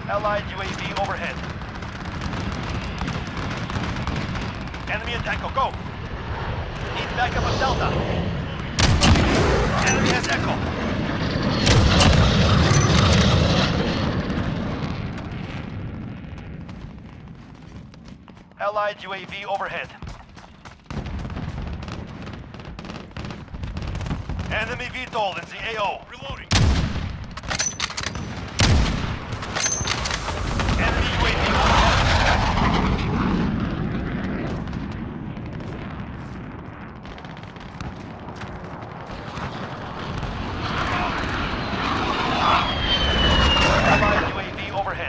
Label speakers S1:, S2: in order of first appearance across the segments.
S1: Allied UAV overhead. Enemy at Echo, go! Need backup at Delta. Enemy has Echo. Allied UAV overhead. Enemy VTOL in the AO. Reloading. Enemy UAV overhead. Allied UAV overhead.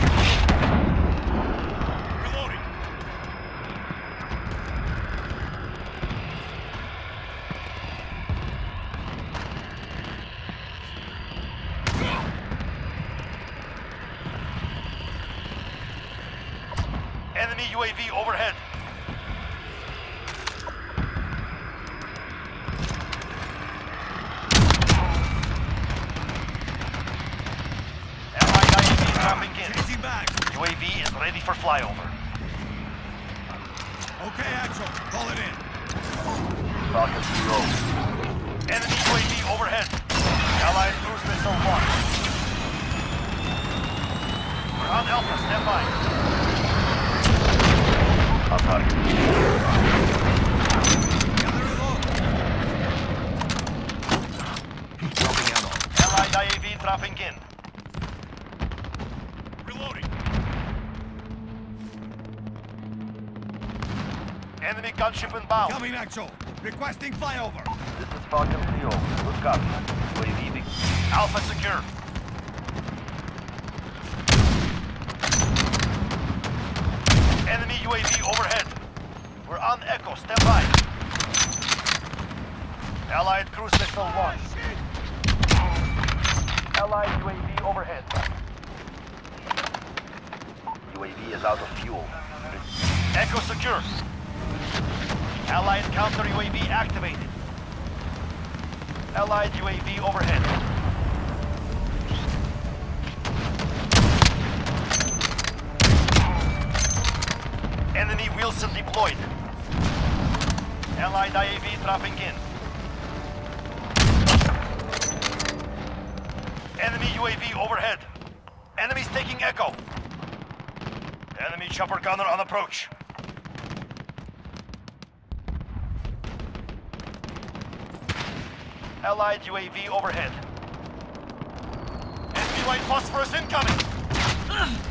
S1: Reloading. Enemy UAV overhead. Allied IAV dropping in.
S2: Changing back.
S1: UAV is ready for flyover.
S2: Okay, Actual. Call it in.
S1: Falcon 0. Enemy UAV overhead. Allied cruise missile launched. We're on Alpha, stand by. On target.
S2: Gotta reload. Dropping ammo.
S1: Allied IAV dropping in.
S2: Reloading.
S1: Enemy gunship inbound.
S2: Coming, Actual. Requesting flyover.
S1: This is Falcon 0. Good copy. UAV Alpha secure. Enemy UAV overhead. We're on Echo, stand by. Allied cruise missile launched. Allied UAV overhead. UAV is out of fuel. Echo secure. Allied counter UAV activated. Allied UAV overhead. Enemy Wilson deployed. Allied IAV dropping in. Enemy UAV overhead. Enemies taking Echo. Enemy chopper gunner on approach. Allied UAV overhead. Enemy white phosphorus incoming!